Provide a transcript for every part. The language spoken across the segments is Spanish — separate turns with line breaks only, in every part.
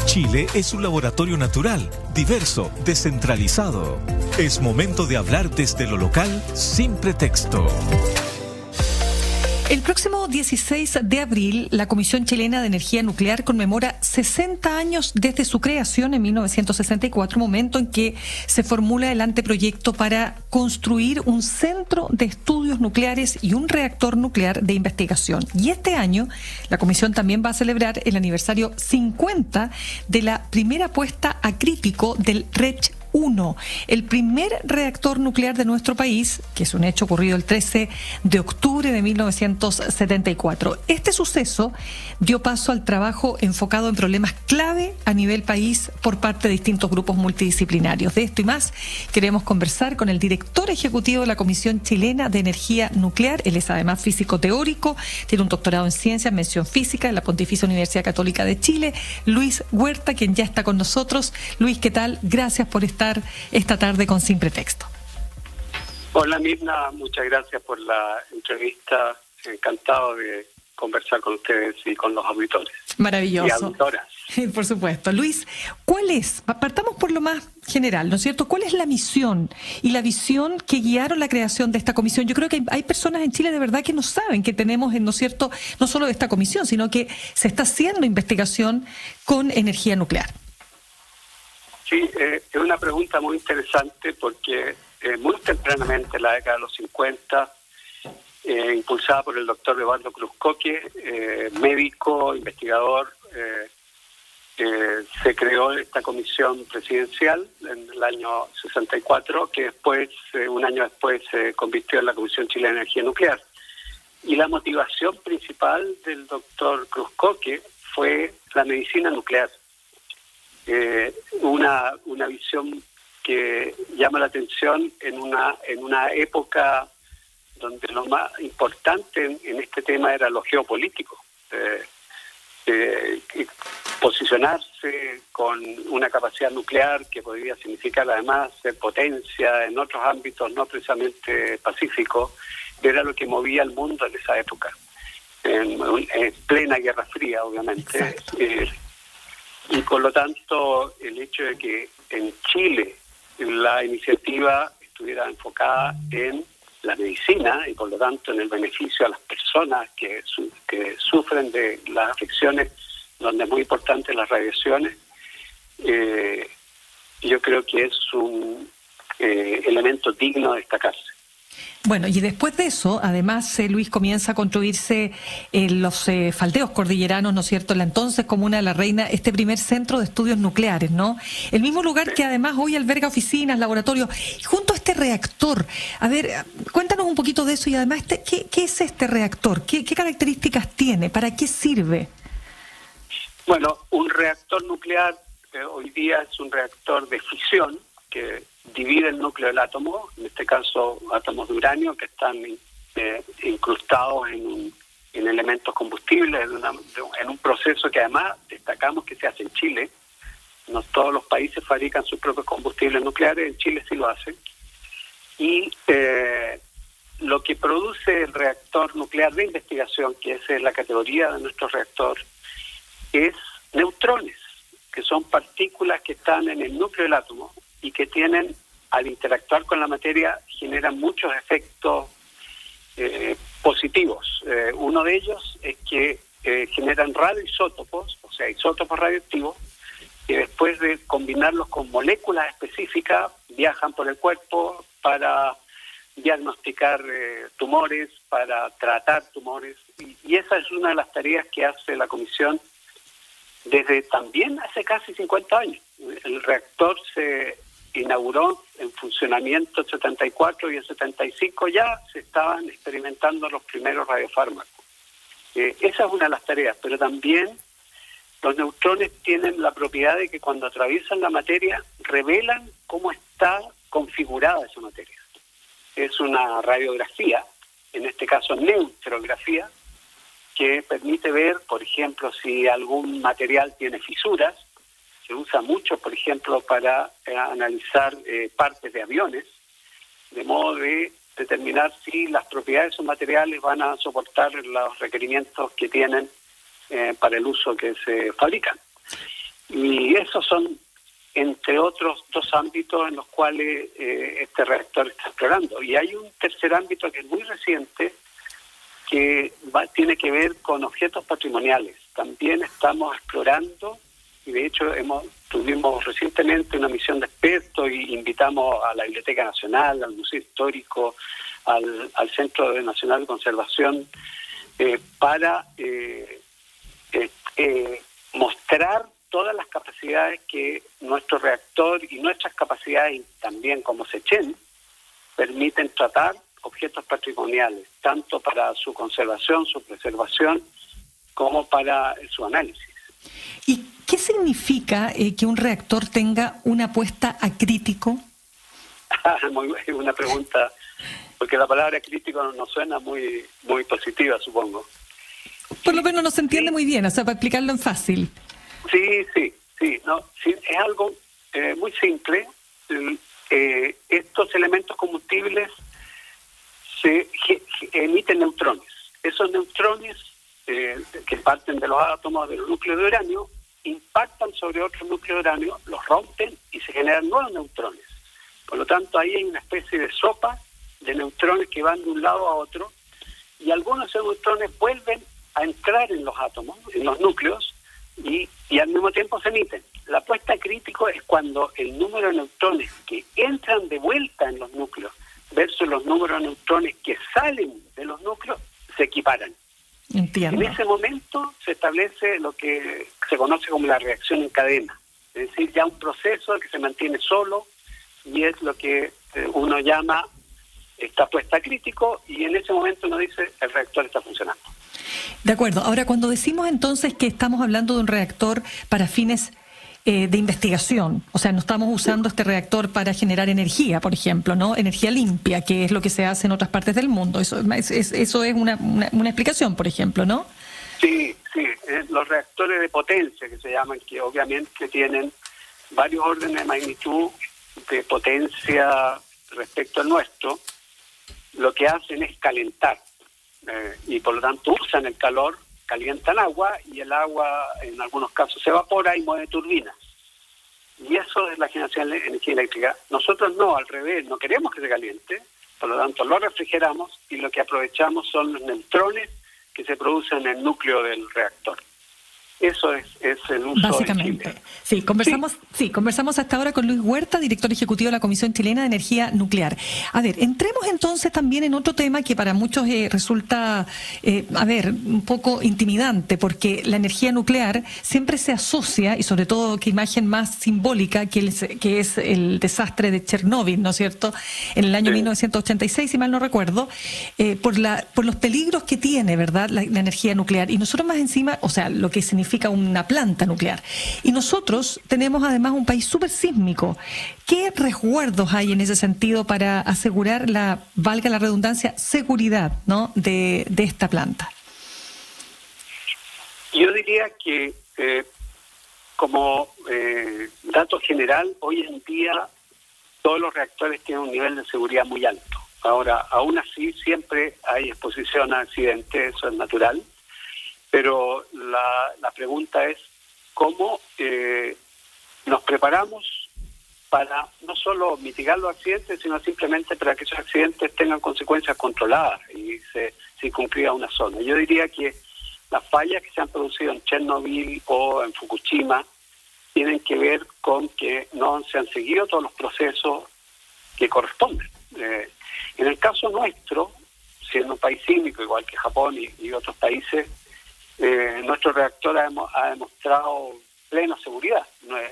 Chile es un laboratorio natural, diverso, descentralizado. Es momento de hablar desde lo local sin pretexto.
El próximo 16 de abril, la Comisión Chilena de Energía Nuclear conmemora 60 años desde su creación en 1964, momento en que se formula el anteproyecto para construir un centro de estudios nucleares y un reactor nuclear de investigación. Y este año, la Comisión también va a celebrar el aniversario 50 de la primera puesta a crítico del REC 1, el primer reactor nuclear de nuestro país, que es un hecho ocurrido el 13 de octubre de 1974. Este suceso dio paso al trabajo enfocado en problemas clave a nivel país por parte de distintos grupos multidisciplinarios. De esto y más queremos conversar con el director ejecutivo de la Comisión Chilena de Energía Nuclear. Él es además físico teórico, tiene un doctorado en ciencias, mención física en la Pontificia Universidad Católica de Chile, Luis Huerta, quien ya está con nosotros. Luis, ¿qué tal? Gracias por estar esta tarde con Sin Pretexto.
Hola Mirna, muchas gracias por la entrevista. Encantado de conversar con ustedes y con los auditores.
Maravilloso.
Y auditoras.
Por supuesto. Luis, ¿cuál es? Partamos por lo más general, ¿no es cierto? ¿Cuál es la misión y la visión que guiaron la creación de esta comisión? Yo creo que hay personas en Chile de verdad que no saben que tenemos, ¿no es cierto?, no solo esta comisión, sino que se está haciendo investigación con energía nuclear.
Sí, es una pregunta muy interesante porque muy tempranamente, en la década de los 50, impulsada por el doctor Eduardo Cruzcoque, médico, investigador, se creó esta comisión presidencial en el año 64, que después, un año después, se convirtió en la Comisión Chilena de Energía Nuclear. Y la motivación principal del doctor Cruzcoque fue la medicina nuclear. Una visión que llama la atención en una época donde lo más importante en este tema era lo geopolítico, posicionarse con una capacidad nuclear que podría significar además ser potencia en otros ámbitos no precisamente pacíficos, era lo que movía al mundo en esa época, en plena Guerra Fría, obviamente. Y por lo tanto, el hecho de que en Chile la iniciativa estuviera enfocada en la medicina y por lo tanto en el beneficio a las personas que sufren de las afecciones, donde es muy importante las radiaciones, yo creo que es un elemento digno de destacarse.
Bueno, y después de eso, además, Luis, comienza a construirse los faldeos cordilleranos, ¿no es cierto?, en la entonces comuna de La Reina, este primer centro de estudios nucleares, ¿no? El mismo lugar que además hoy alberga oficinas, laboratorios, junto a este reactor. A ver, cuéntanos un poquito de eso y además, ¿qué es este reactor? ¿Qué características tiene? ¿Para qué sirve?
Bueno, un reactor nuclear hoy día es un reactor de fisión que divide el núcleo del átomo, en este caso átomos de uranio que están incrustados en elementos combustibles, en un proceso que además destacamos que se hace en Chile. No todos los países fabrican sus propios combustibles nucleares, en Chile sí lo hacen. Y lo que produce el reactor nuclear de investigación, que esa es la categoría de nuestro reactor, es neutrones, que son partículas que están en el núcleo del átomo y que tienen, al interactuar con la materia, generan muchos efectos positivos. Uno de ellos es que generan radioisótopos, o sea, isótopos radioactivos, que después de combinarlos con moléculas específicas, viajan por el cuerpo para diagnosticar tumores, para tratar tumores. Y esa es una de las tareas que hace la Comisión desde también hace casi 50 años. El reactor se inauguró en funcionamiento en 74 y en 75 ya se estaban experimentando los primeros radiofármacos. Esa es una de las tareas, pero también los neutrones tienen la propiedad de que cuando atraviesan la materia revelan cómo está configurada esa materia. Es una radiografía, en este caso neutrografía, que permite ver, por ejemplo, si algún material tiene fisuras. Se usa mucho, por ejemplo, para analizar partes de aviones, de modo de determinar si las propiedades de esos materiales van a soportar los requerimientos que tienen para el uso que se fabrican. Y esos son, entre otros, 2 ámbitos en los cuales este reactor está explorando. Y hay un tercer ámbito que es muy reciente, que tiene que ver con objetos patrimoniales. También estamos explorando, y de hecho tuvimos recientemente una misión de expertos y invitamos a la Biblioteca Nacional, al Museo Histórico, al Centro Nacional de Conservación, para mostrar todas las capacidades que nuestro reactor y nuestras capacidades, también como SECHEN, permiten tratar objetos patrimoniales, tanto para su conservación, su preservación, como para su análisis.
¿Y qué significa que un reactor tenga una puesta a crítico?
Muy buena pregunta, porque la palabra crítico no suena muy positiva, supongo.
Por lo menos no se entiende muy bien, o sea, para explicarlo en fácil.
Sí, es algo muy simple. Estos elementos combustibles emiten neutrones. Esos neutrones que parten de los átomos del núcleo de uranio impactan sobre otro núcleo de uranio, los rompen y se generan nuevos neutrones. Por lo tanto, ahí hay una especie de sopa de neutrones que van de un lado a otro, y algunos de esos neutrones vuelven a entrar en los átomos, en los núcleos, y al mismo tiempo se emiten. La puesta a crítico es cuando el número de neutrones que entran de vuelta en los núcleos versus los números de neutrones que salen de los núcleos se equiparan.
Entiendo.
En ese momento se establece lo que se conoce como la reacción en cadena, es decir, ya un proceso que se mantiene solo, y es lo que uno llama está puesta a crítico, y en ese momento uno dice el reactor está funcionando.
De acuerdo. Ahora, cuando decimos entonces que estamos hablando de un reactor para fines de investigación, o sea, no estamos usando este reactor para generar energía, por ejemplo, ¿no? Energía limpia, que es lo que se hace en otras partes del mundo. Eso es una explicación, por ejemplo, ¿no?
Sí. Los reactores de potencia, que se llaman, que obviamente tienen varios órdenes de magnitud de potencia respecto al nuestro, lo que hacen es calentar. Y por lo tanto usan el calor, calientan agua, y el agua en algunos casos se evapora y mueve turbinas. Y eso es la generación de energía eléctrica. Nosotros no, al revés, no queremos que se caliente, por lo tanto lo refrigeramos, y lo que aprovechamos son los neutrones que se producen en el núcleo del reactor. Eso es el uso.
Básicamente. Sí, conversamos hasta ahora con Luis Huerta, director ejecutivo de la Comisión Chilena de Energía Nuclear. A ver, entremos entonces también en otro tema que para muchos resulta, un poco intimidante, porque la energía nuclear siempre se asocia, y sobre todo qué imagen más simbólica, que es el desastre de Chernóbil, ¿no es cierto?, en el año 1986, si mal no recuerdo, por los peligros que tiene, ¿verdad?, la energía nuclear. Y nosotros más encima, o sea, lo que significa una planta nuclear. Y nosotros tenemos además un país súper sísmico. ¿Qué resguardos hay en ese sentido para asegurar valga la redundancia, seguridad, ¿no?, de esta planta?
Yo diría que como dato general, hoy en día todos los reactores tienen un nivel de seguridad muy alto. Ahora, aún así, siempre hay exposición a accidentes, eso es natural. Pero la pregunta es cómo nos preparamos para no solo mitigar los accidentes, sino simplemente para que esos accidentes tengan consecuencias controladas y se circunscriba una zona. Yo diría que las fallas que se han producido en Chernobyl o en Fukushima tienen que ver con que no se han seguido todos los procesos que corresponden. En el caso nuestro, siendo un país sísmico, igual que Japón y otros países, nuestro reactor ha demostrado plena seguridad.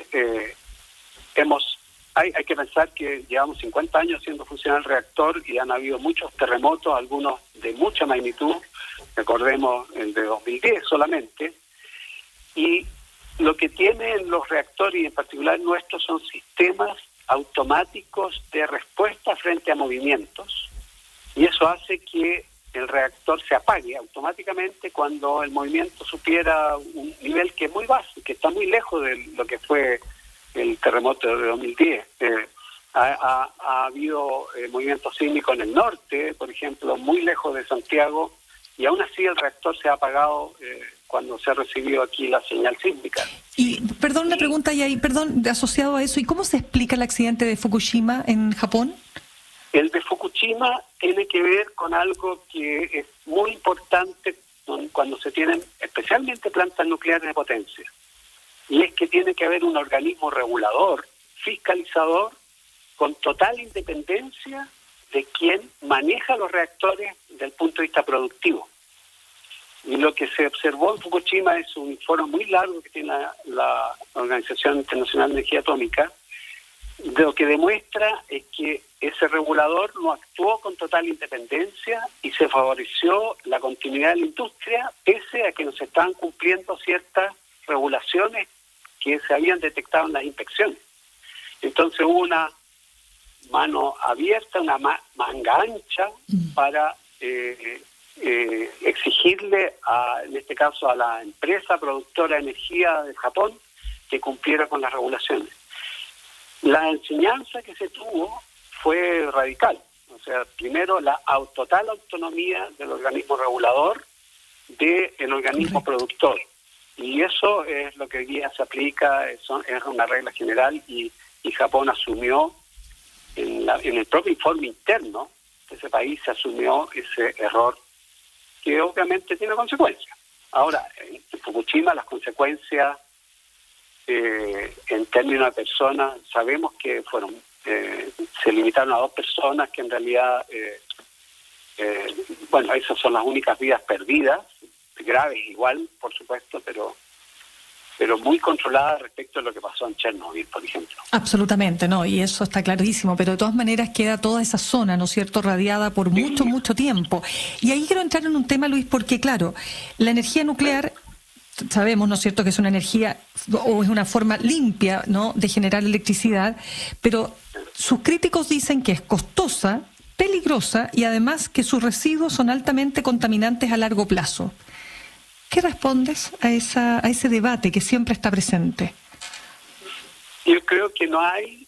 Hay que pensar que llevamos 50 años haciendo funcionar el reactor y han habido muchos terremotos, algunos de mucha magnitud, recordemos el de 2010 solamente, y lo que tienen los reactores, y en particular nuestros, son sistemas automáticos de respuesta frente a movimientos, y eso hace que el reactor se apague automáticamente cuando el movimiento supiera un nivel que es muy bajo, que está muy lejos de lo que fue el terremoto de 2010. Ha habido movimientos sísmicos en el norte, por ejemplo, muy lejos de Santiago, y aún así el reactor se ha apagado cuando se ha recibido aquí la señal sísmica.
Y perdón, una pregunta y ahí, perdón, asociado a eso, ¿y cómo se explica el accidente de Fukushima en Japón?
El de Fukushima tiene que ver con algo que es muy importante cuando se tienen especialmente plantas nucleares de potencia. Y es que tiene que haber un organismo regulador, fiscalizador, con total independencia de quien maneja los reactores desde el punto de vista productivo. Y lo que se observó en Fukushima es un informe muy largo que tiene la Organización Internacional de Energía Atómica, de lo que demuestra es que ese regulador no actuó con total independencia y se favoreció la continuidad de la industria, pese a que no se estaban cumpliendo ciertas regulaciones que se habían detectado en las inspecciones. Entonces hubo una mano abierta, una manga ancha para exigirle, en este caso a la empresa productora de energía de Japón, que cumpliera con las regulaciones. La enseñanza que se tuvo fue radical. O sea, primero la total autonomía del organismo regulador del organismo productor. Y eso es lo que hoy día se aplica, es una regla general y Japón asumió en el propio informe interno de ese país, se asumió ese error que obviamente tiene consecuencias. Ahora, en Fukushima las consecuencias en términos de personas, sabemos que se limitaron a 2 personas que en realidad, esas son las únicas vidas perdidas, graves igual, por supuesto, pero muy controladas respecto a lo que pasó en Chernobyl, por ejemplo.
Absolutamente, no, y eso está clarísimo, pero de todas maneras queda toda esa zona, ¿no es cierto?, radiada por mucho tiempo. Y ahí quiero entrar en un tema, Luis, porque claro, la energía nuclear, sabemos, ¿no es cierto?, que es una energía o es una forma limpia, ¿no?, de generar electricidad, pero sus críticos dicen que es costosa, peligrosa y además que sus residuos son altamente contaminantes a largo plazo. ¿Qué respondes a ese debate que siempre está presente?
Yo creo que no hay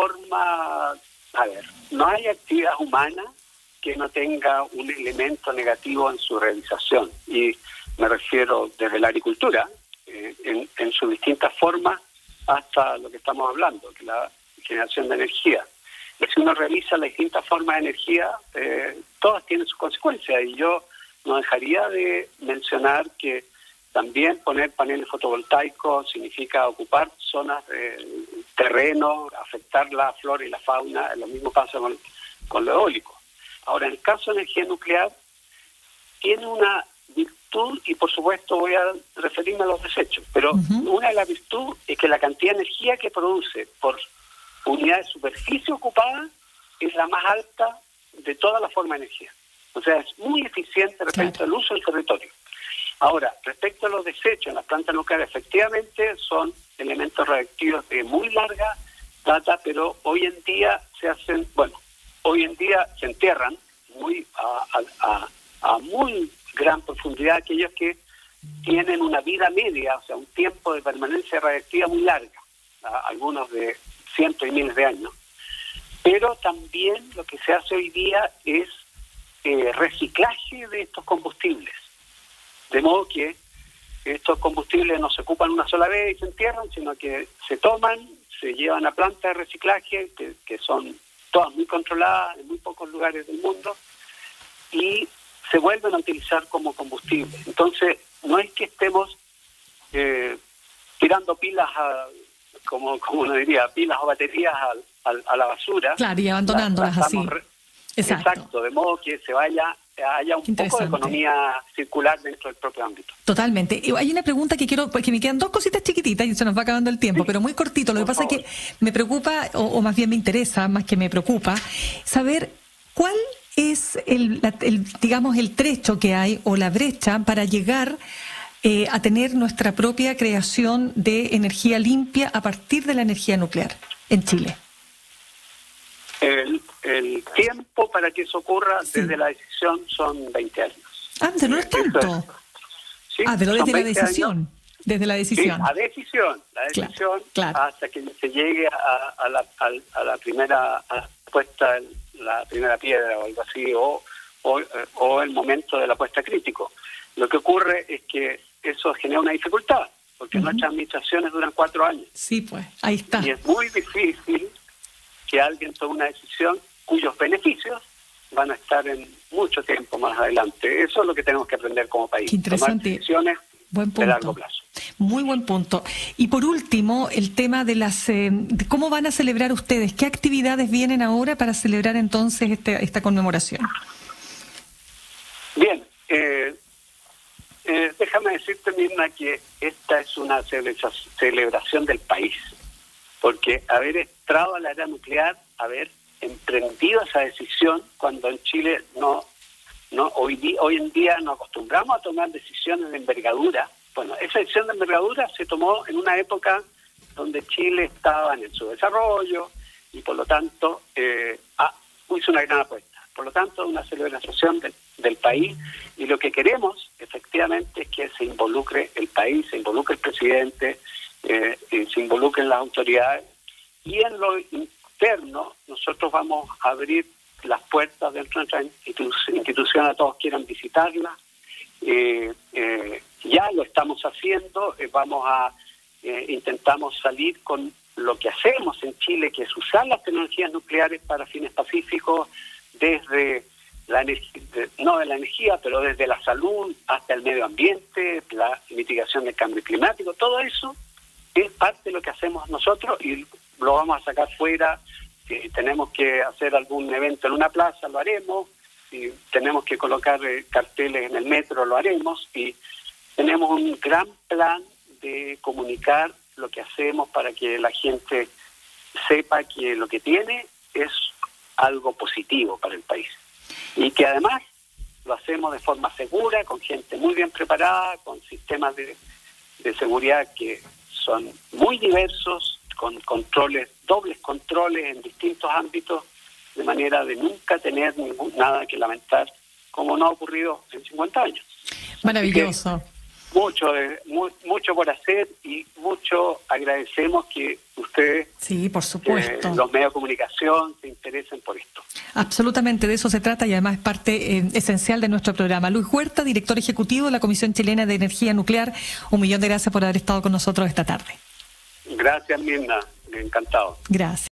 no hay actividad humana que no tenga un elemento negativo en su realización. Y me refiero desde la agricultura, en sus distintas formas, hasta lo que estamos hablando, que la generación de energía. Y si uno revisa las distintas formas de energía, todas tienen sus consecuencias. Y yo no dejaría de mencionar que también poner paneles fotovoltaicos significa ocupar zonas de terreno, afectar la flora y la fauna. Lo mismo pasa con lo eólico. Ahora, en el caso de energía nuclear, tiene una virtud, y por supuesto voy a referirme a los desechos, pero una de las virtudes es que la cantidad de energía que produce por unidad de superficie ocupada es la más alta de toda la forma de energía. O sea, es muy eficiente respecto al uso del territorio. Ahora, respecto a los desechos en las plantas nucleares, efectivamente son elementos radiactivos de muy larga data, pero hoy en día se entierran a muy gran profundidad aquellos que tienen una vida media, o sea, un tiempo de permanencia radiactiva muy larga, algunos de cientos y miles de años. Pero también lo que se hace hoy día es reciclaje de estos combustibles. De modo que estos combustibles no se ocupan una sola vez y se entierran, sino que se toman, se llevan a plantas de reciclaje, que son todas muy controladas en muy pocos lugares del mundo, y se vuelven a utilizar como combustible. Entonces, no es que estemos tirando pilas, como uno diría, pilas o baterías a la basura.
Claro, y abandonándolas así.
Exacto, de modo que haya un poco de economía circular dentro del propio ámbito.
Totalmente. Hay una pregunta que quiero, porque me quedan 2 cositas chiquititas y se nos va acabando el tiempo, pero muy cortito. Lo que pasa es que me preocupa, o más bien me interesa, más que me preocupa, saber cuál es el trecho que hay o la brecha para llegar a tener nuestra propia creación de energía limpia a partir de la energía nuclear en Chile.
El tiempo para que eso ocurra desde la decisión son 20 años.
Ah, pero no es tanto. Pero desde la decisión. Años. Desde la decisión.
Sí, la decisión claro. Hasta que se llegue a la primera puesta, la primera piedra o algo así, o el momento de la puesta crítico. Lo que ocurre es que eso genera una dificultad, porque nuestras administraciones duran 4 años.
Sí, pues, ahí está.
Y es muy difícil que alguien tome una decisión cuyos beneficios van a estar en mucho tiempo más adelante. Eso es lo que tenemos que aprender como país.
Qué interesante.
Tomar decisiones de largo plazo.
Muy buen punto. Y por último, el tema de de cómo van a celebrar ustedes. ¿Qué actividades vienen ahora para celebrar entonces esta conmemoración?
Bien, déjame decirte, Mirna, que esta es una celebración del país, porque haber entrado a la era nuclear, haber emprendido esa decisión, cuando en Chile hoy en día nos acostumbramos a tomar decisiones de envergadura. Bueno, esa decisión de envergadura se tomó en una época donde Chile estaba en su desarrollo y por lo tanto hizo una gran apuesta. Por lo tanto, una celebración del país, y lo que queremos efectivamente es que se involucre el país, se involucre el presidente, se involucren las autoridades, y en lo interno nosotros vamos a abrir las puertas de nuestra institución a todos quieran visitarla. Ya lo estamos haciendo, intentamos salir con lo que hacemos en Chile, que es usar las tecnologías nucleares para fines pacíficos, desde la energía, pero desde la salud hasta el medio ambiente, la mitigación del cambio climático. Todo eso es parte de lo que hacemos nosotros y lo vamos a sacar fuera. Si tenemos que hacer algún evento en una plaza, lo haremos. Si tenemos que colocar carteles en el metro, lo haremos. Y tenemos un gran plan de comunicar lo que hacemos para que la gente sepa que lo que tiene es algo positivo para el país. Y que además lo hacemos de forma segura, con gente muy bien preparada, con sistemas de seguridad que son muy diversos, con dobles controles en distintos ámbitos, de manera de nunca tener nada que lamentar, como no ha ocurrido en 50 años.
Maravilloso.
Mucho por hacer y mucho agradecemos que ustedes,
sí, por supuesto,
los medios de comunicación, se interesen por esto.
Absolutamente, de eso se trata y además es parte esencial de nuestro programa. Luis Huerta, director ejecutivo de la Comisión Chilena de Energía Nuclear, 1.000.000 de gracias por haber estado con nosotros esta tarde.
Gracias, Mirna, encantado.
Gracias.